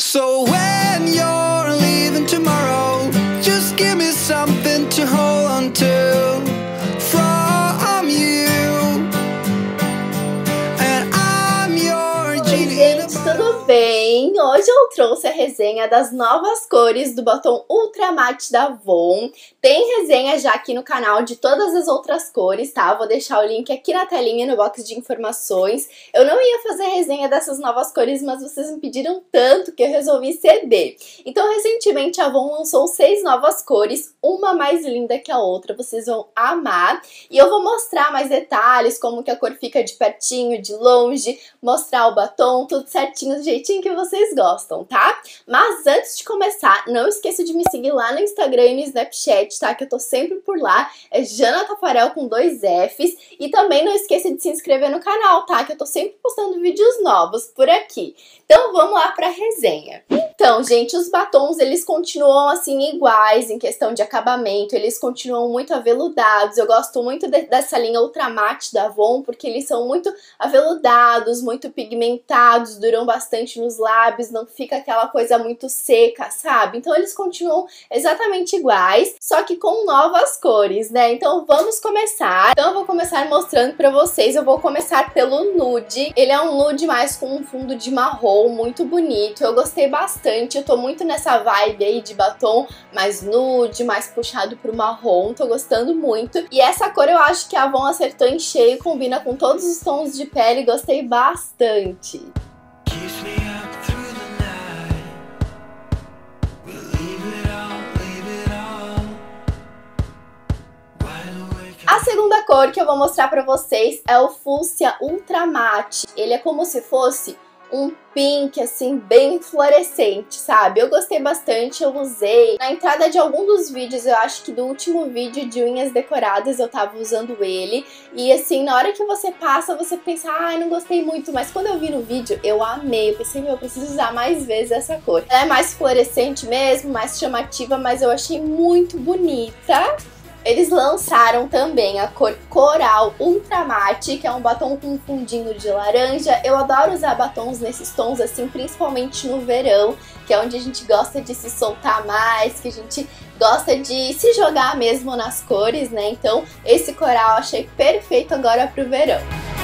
So when you're leaving tomorrow, just give me something to hold on to from you. And I'm your genie in a Gente, tudo bem? Hoje eu trouxe a resenha das novas cores do batom Ultra Matte da Avon. Tem resenha já aqui no canal de todas as outras cores, tá? Vou deixar o link aqui na telinha no box de informações. Eu não ia fazer resenha dessas novas cores, mas vocês me pediram tanto que eu resolvi ceder. Então, recentemente a Avon lançou 6 novas cores, uma mais linda que a outra, vocês vão amar. E eu vou mostrar mais detalhes, como que a cor fica de pertinho, de longe, mostrar o batom, tudo certinho, do jeitinho que vocês gostam, tá? Mas antes de começar, não esqueça de me seguir lá no Instagram e no Snapchat, tá? Que eu tô sempre por lá, é Jana Tafarel com 2 Fs. E também não esqueça de se inscrever no canal, tá? Que eu tô sempre postando vídeos novos por aqui. Então vamos lá pra resenha. Então, gente, os batons, eles continuam assim iguais em questão de acabamento, eles continuam muito aveludados. Eu gosto muito dessa linha Ultra Matte da Avon, porque eles são muito aveludados, muito pigmentados, duram bastante nos lábios, não fica aquela coisa muito seca, sabe? Então eles continuam exatamente iguais, só que com novas cores, né? Então vamos começar. Então eu vou começar mostrando pra vocês, eu vou começar pelo nude. Ele é um nude mais com um fundo de marrom, muito bonito, eu gostei bastante, eu tô muito nessa vibe aí de batom mais nude, mais puxado pro marrom, tô gostando muito. E essa cor eu acho que a Avon acertou em cheio, combina com todos os tons de pele, gostei bastante. A segunda cor que eu vou mostrar pra vocês é o Fúcsia Ultra Matte. Ele é como se fosse um pink, assim, bem fluorescente, sabe? Eu gostei bastante, eu usei. Na entrada de algum dos vídeos, eu acho que do último vídeo de unhas decoradas, eu tava usando ele. E assim, na hora que você passa, você pensa, ai, não gostei muito. Mas quando eu vi no vídeo, eu amei. Eu pensei, meu, eu preciso usar mais vezes essa cor. Ela é mais fluorescente mesmo, mais chamativa, mas eu achei muito bonita. Eles lançaram também a cor Coral Ultra Matte, que é um batom com um fundinho de laranja. Eu adoro usar batons nesses tons assim, principalmente no verão, que é onde a gente gosta de se soltar mais, que a gente gosta de se jogar mesmo nas cores, né? Então esse coral eu achei perfeito agora pro verão.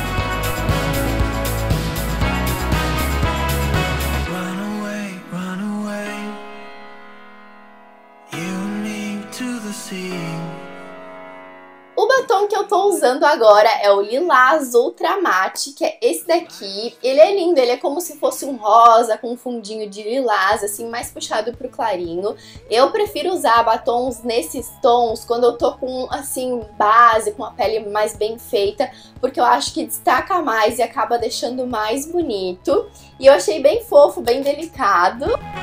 O batom que eu tô usando agora é o Lilás Ultra Matte, que é esse daqui. Ele é lindo, ele é como se fosse um rosa com um fundinho de lilás, assim, mais puxado pro clarinho. Eu prefiro usar batons nesses tons quando eu tô com, assim, base, com a pele mais bem feita, porque eu acho que destaca mais e acaba deixando mais bonito. E eu achei bem fofo, bem delicado.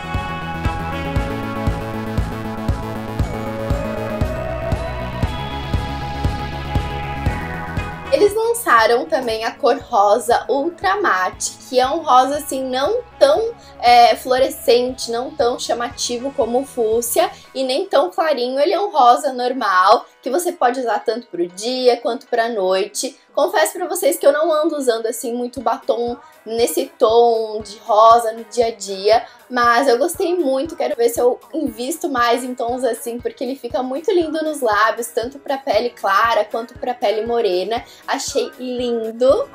Eles lançaram também a cor rosa Ultra Matte, que é um rosa assim não tão fluorescente, não tão chamativo como o fúcsia e nem tão clarinho. Ele é um rosa normal, que você pode usar tanto pro dia quanto pra noite. Confesso pra vocês que eu não ando usando assim muito batom nesse tom de rosa no dia a dia, mas eu gostei muito, quero ver se eu invisto mais em tons assim, porque ele fica muito lindo nos lábios, tanto pra pele clara quanto pra pele morena. Achei lindo!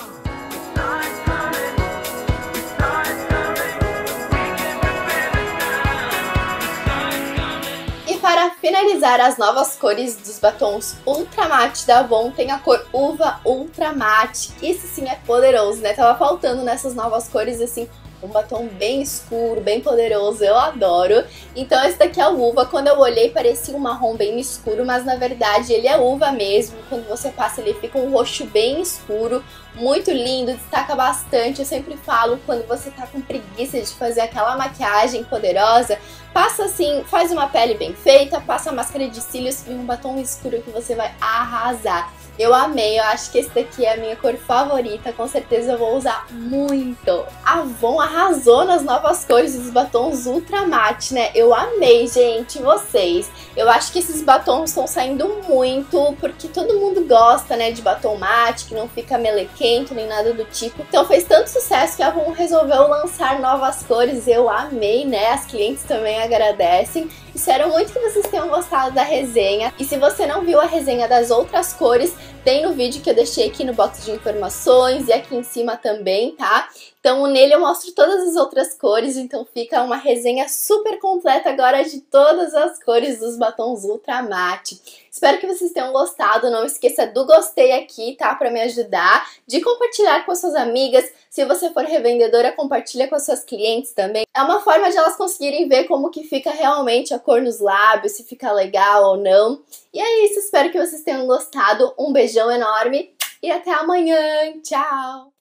Para finalizar as novas cores dos batons Ultra Matte da Avon, tem a cor Uva Ultra Matte. Esse sim é poderoso, né? Tava faltando nessas novas cores, assim, um batom bem escuro, bem poderoso, eu adoro. Então esse daqui é o Uva. Quando eu olhei parecia um marrom bem escuro, mas na verdade ele é uva mesmo. Quando você passa ele fica um roxo bem escuro, muito lindo, destaca bastante. Eu sempre falo, quando você tá com preguiça de fazer aquela maquiagem poderosa, passa assim, faz uma pele bem feita, passa a máscara de cílios e um batom escuro que você vai arrasar. Eu amei, eu acho que esse daqui é a minha cor favorita, com certeza eu vou usar muito. A Avon arrasou nas novas cores dos batons Ultra Matte, né? Eu amei, gente, vocês. Eu acho que esses batons estão saindo muito, porque todo mundo gosta, né, de batom mate, que não fica melequento nem nada do tipo. Então fez tanto sucesso que a Avon resolveu lançar novas cores, eu amei, né? As clientes também agradecem. Espero muito que vocês tenham gostado da resenha. E se você não viu a resenha das outras cores, tem no vídeo que eu deixei aqui no box de informações e aqui em cima também, tá? Então nele eu mostro todas as outras cores, então fica uma resenha super completa agora de todas as cores dos batons Ultra Matte. Espero que vocês tenham gostado, não esqueça do gostei aqui, tá? Pra me ajudar, de compartilhar com as suas amigas. Se você for revendedora, compartilha com as suas clientes também. É uma forma de elas conseguirem ver como que fica realmente a cor nos lábios, se fica legal ou não. E é isso, espero que vocês tenham gostado. Um beijão enorme e até amanhã. Tchau!